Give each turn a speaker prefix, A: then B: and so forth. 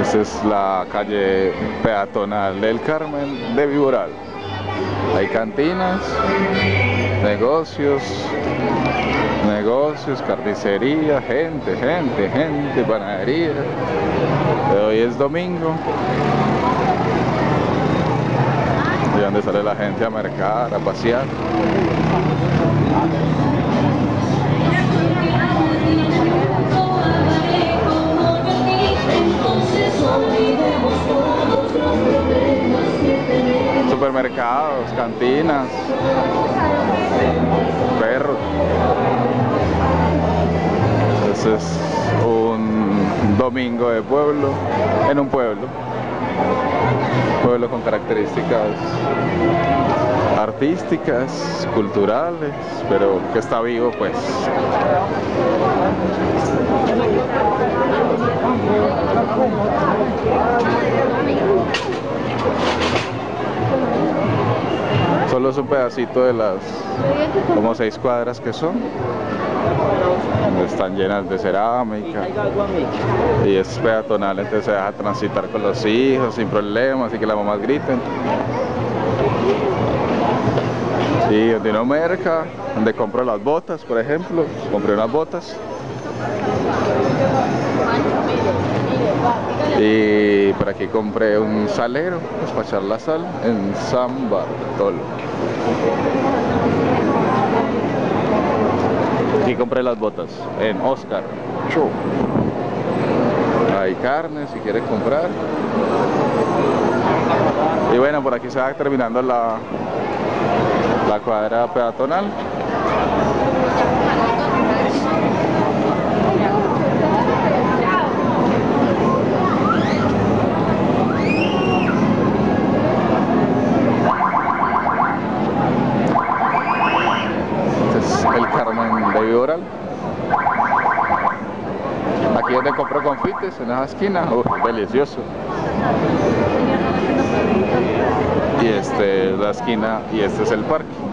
A: Esta es la calle peatonal del Carmen de Viboral. Hay cantinas, negocios, carnicería, gente, panadería. Hoy es domingo. De donde sale la gente a mercar, a pasear. Supermercados, cantinas, perros. Ese es un domingo de pueblo, en un pueblo con características artísticas, culturales, pero que está vivo, pues. Solo es un pedacito de las como 6 cuadras que son, están llenas de cerámica y es peatonal, entonces se deja transitar con los hijos sin problemas, así que las mamás griten. Y donde uno merca, donde compro las botas, por ejemplo, compré unas botas. Y por aquí compré un salero, pues para echar la sal, en San Bartolo. Aquí compré las botas, en Oscar. Hay carne si quieres comprar. Y bueno, por aquí se va terminando la cuadra peatonal. El Carmen de Viboral. Aquí es donde compro confites, en esa esquina. Delicioso. Y este es la esquina y este es el parque.